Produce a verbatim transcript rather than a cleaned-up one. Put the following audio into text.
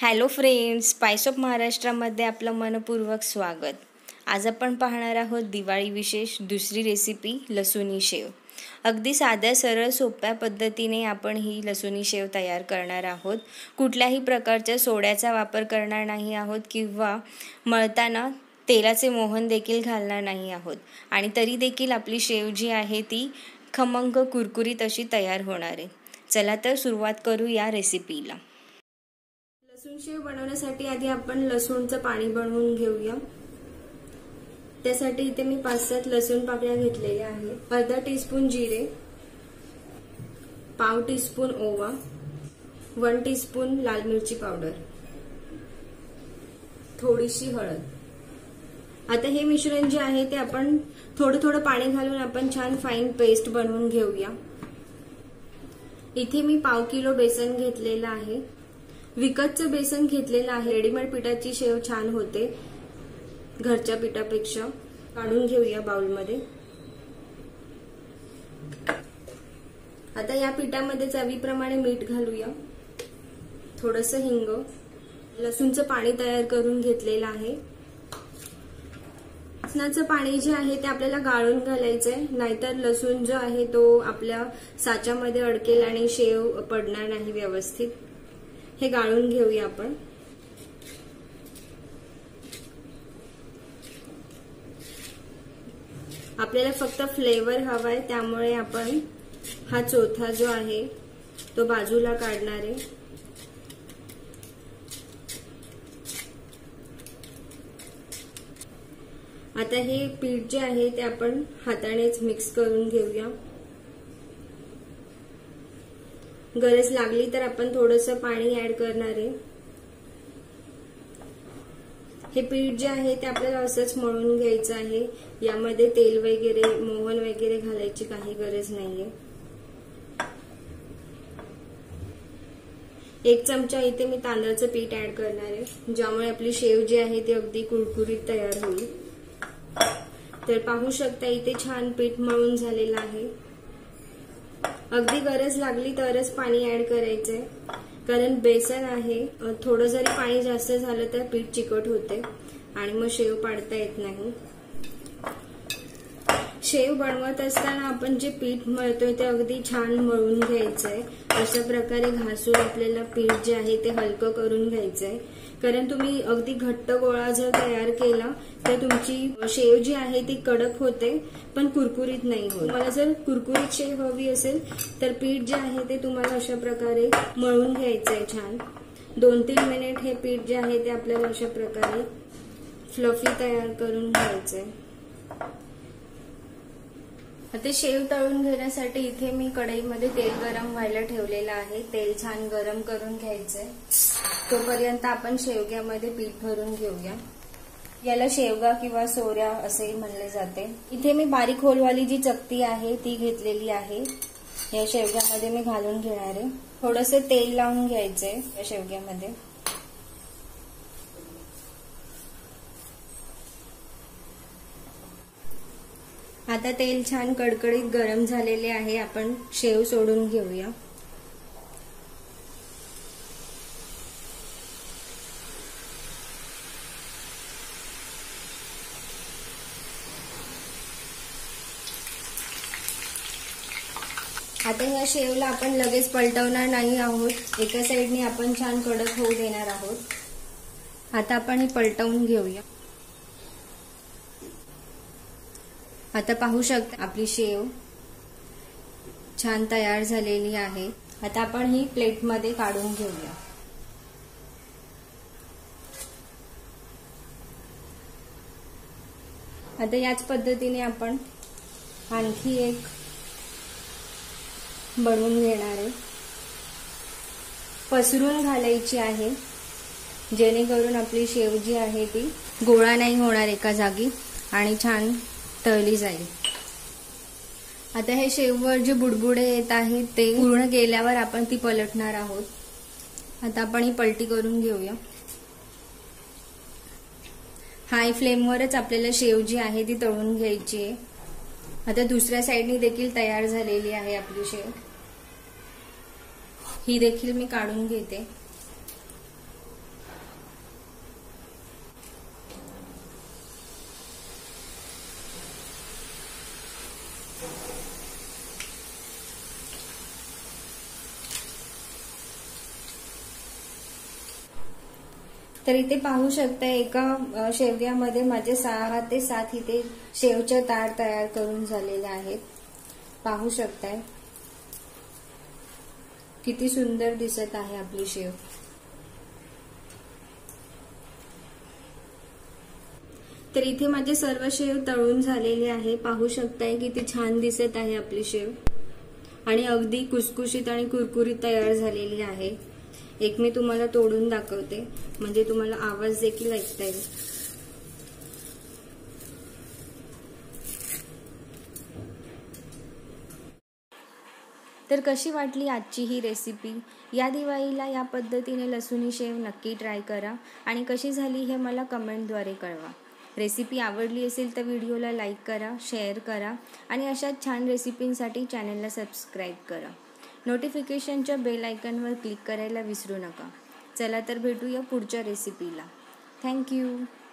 Hello friends, spice of महाराष्ट्रामध्ये आपलं मनपूर्वक स्वागत. आज आपण पाहणार आहोत दिवाळी विशेष दुसरी रेसिपी लसूणी शेव. अगदी साध्या सरळ सोप्या पद्धतीने आपण ही लसूणी शेव तयार करणार आहोत. कुठल्याही प्रकारच्या सोड्याचा वापर करणार नाही आहोत किंवा मळताना तेलाचे मोहन देखील घालणार नाही आहोत आणि तरी देखील आपली शेव जी आहे ती खमंग कुरकुरीत अशी तयार होणार आहे. चला तर सुरुवात करू या रेसिपीला. लसूण शेव बनवण्यासाठी आधी आपण लसूणचं पाणी बनवून घेऊया. त्यासाठी इथे मी पाच सात लसूण पाकळ्या घेतलेल्या आहेत. अर्धा टीस्पून जिरे, पाव टीस्पून ओवा, वन टीस्पून लाल मिरची पावडर, थोडीशी हळद. आता हे मिश्रण जे आहे ते आपण थोडं थोडं पाणी घालून आपण छान फाईन पेस्ट बनवून घेऊया. इथे मी पाव किलो बेसन घेतलेलं आहे. विकतचं बेसन घेतलेलं आहे. रेडीमेड पिठाची शेव छान होते घरच्या पिठापेक्षा. काढून घेऊया बाउलमध्ये. आता या पिठामध्ये चवीप्रमाणे मीठ घालूया, थोडंसं हिंग, लसूणचं पाणी तयार करून घेतलेलं आहे. लसणाचं पाणी जे आहे ते आपल्याला गाळून घालायचंय, नाहीतर लसूण जो आहे तो आपल्या साच्यामध्ये अडकेल आणि शेव पडणार नाही व्यवस्थित. हे गाळून घेऊया आपण. आपल्याला फक्त फ्लेवर हवाय, त्यामुळे आपण हा चौथा जो आहे तो बाजूला काढणार आहे. आता हे पीठ जे आहे ते आपण हातानेच मिक्स करून घेऊया. गरज लागली तर आपण थोडंसं पाणी ऍड करणार आहे. हे पीठ जे आहे ते आपल्याला असंच मळून घ्यायचं आहे. यामध्ये तेल वगैरे मोहन वगैरे घालायची काही गरज नाहीये. एक चमचा इथे मी तांदळाचं पीठ ऍड करणार आहे, ज्यामुळे आपली शेव जी आहे ती अगदी कुरकुरीत तयार होईल. तर पाहू शकता इथे छान पीठ मळून झालेलं आहे. अगदी गरज लागली तरच पाणी ऍड करायचंय, कारण बेसन आहे. थोडं जरी पाणी जास्त झालं तर पीठ चिकट होते आणि मग शेव पाडता येत नाही. शेव बनवत असताना आपण जे पीठ मळतोय ते अगदी छान मळून घ्यायचंय. अशा प्रकारे घासून आपल्याला पीठ जे आहे ते हलकं करून घ्यायचंय, कारण तुम्ही अगदी घट्ट गोळा जर तयार केला तर तुमची शेव जी आहे ती कडक होते पण कुरकुरीत नाही होत. तुम्हाला जर कुरकुरीत शेव हवी असेल तर पीठ जे आहे ते तुम्हाला अशा प्रकारे मळून घ्यायचंय छान. दोन तीन मिनिट हे पीठ जे आहे ते आपल्याला अशा प्रकारे फ्लफी तयार करून घ्यायचंय. आता शेव तळून घेण्यासाठी इथे मी कढईमध्ये तेल गरम व्हायला ठेवलेलं आहे. तेल छान गरम करून घ्यायचंय. तोपर्यंत आपण शेवग्यामध्ये पीठ भरून घेऊया. याला शेवगा किंवा सोऱ्या असेही म्हणले जाते. इथे मी बारीक होलवाली जी चकती आहे ती घेतलेली आहे. या शेवग्यामध्ये मी घालून घेणार आहे. थोडंसं तेल लावून घ्यायचंय या शेवग्यामध्ये. आता तेल छान कडकडीत गरम झालेले आहे. आपण शेव सोडून घेऊया. आता या शेवला आपण लगेच पलटवणार नाही आहोत. एका साइडने आपण छान कडक होऊ देणार आहोत. आता आपण हे पलटवून घेऊया. आता पाहू शकता आपली शेव छान तयार झालेली आहे. आता आपण ही प्लेटमध्ये काढून घेऊया. आता याच पद्धतीने आपण आणखी एक बनवून घेणार आहे. पसरून घालायची आहे, जेणेकरून आपली शेव जी आहे ती गोळा नाही होणार एका जागी आणि छान तळली जाईल. आता हे शेववर जे बुडबुडे येत आहेत ते पूर्ण गेल्यावर आपण ती पलटणार आहोत. आता आपण ही पलटी करून घेऊया. हाय फ्लेमवरच आपल्याला शेव जी आहे ती तळून घ्यायची आहे. आता दुसऱ्या साइडनी देखील तयार झालेली आहे आपली शेव. ही देखील मी काढून घेते. तर इथे पाहू शकता एका शेवयामध्ये माझे सहा ते सात इथे शेवचे तार तयार करून झालेले आहेत. पाहू शकताय किती सुंदर दिसत आहे आपली शेव. तर इथे माझे सर्व शेव तळून झालेले आहे. पाहू शकताय किती छान दिसत आहे आपली शेव आणि अगदी कुसकुशीत आणि कुरकुरीत तयार झालेली आहे. एक मी तुम्हाला तोडून दाखवते म्हणजे तुम्हाला आवाज देखील ऐकता येईल. तर कशी वाटली आजची ही रेसिपी? या दिवाळीला या पद्धतीने लसूणी शेव नक्की ट्राय करा आणि कशी झाली हे मला कमेंटद्वारे कळवा. रेसिपी आवडली असेल तर व्हिडिओला लाईक करा, शेअर करा आणि अशाच छान रेसिपींसाठी चॅनलला सबस्क्राईब करा. नोटिफिकेशनच्या बेल आयकॉनवर क्लिक करायला विसरू नका. चला तर भेटूया पुढच्या रेसिपीला. थँक्यू.